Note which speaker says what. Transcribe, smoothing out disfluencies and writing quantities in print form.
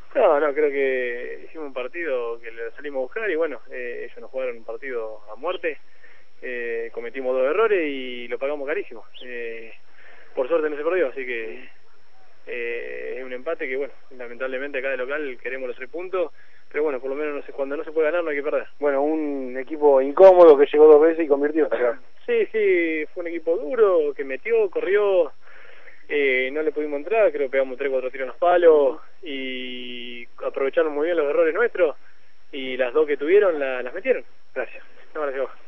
Speaker 1: No, no, creo que hicimos un partido que le salimos a buscar y bueno, ellos nos jugaron un partido a muerte, cometimos 2 errores y lo pagamos carísimo. Por suerte no se perdió, así que es un empate que bueno, lamentablemente acá de local queremos los 3 puntos, pero bueno, por lo menos no sé, cuando no se puede ganar no hay que perder.
Speaker 2: Bueno, un equipo incómodo que llegó 2 veces y convirtió, está claro.
Speaker 1: Sí, sí, fue un equipo duro, que metió, corrió, no le pudimos entrar, creo que pegamos 3 o 4 tiros en los palos y aprovecharon muy bien los errores nuestros y las 2 que tuvieron las metieron.
Speaker 2: Gracias.
Speaker 1: No, gracias a vos.